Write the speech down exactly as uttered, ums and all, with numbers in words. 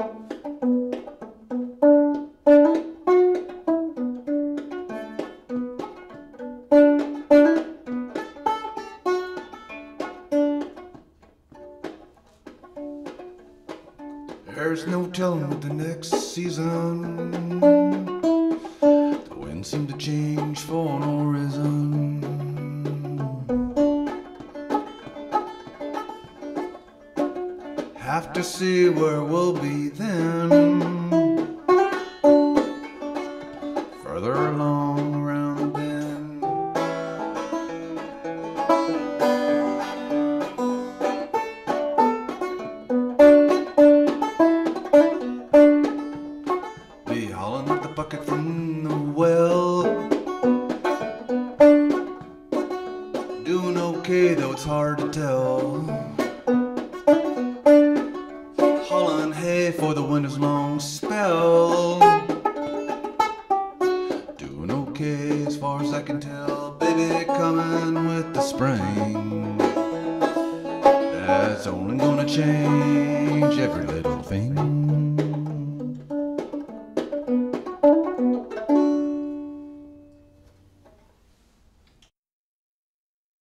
There's no telling what the next season, the winds seem to change for no reason. Have to see where we'll be then, further along around the bend. Be hauling up the bucket from the well, doing okay though it's hard to tell. Hauling hay for the winter's long spell, doing okay as far as I can tell. Baby coming with the spring, that's only gonna change every little thing.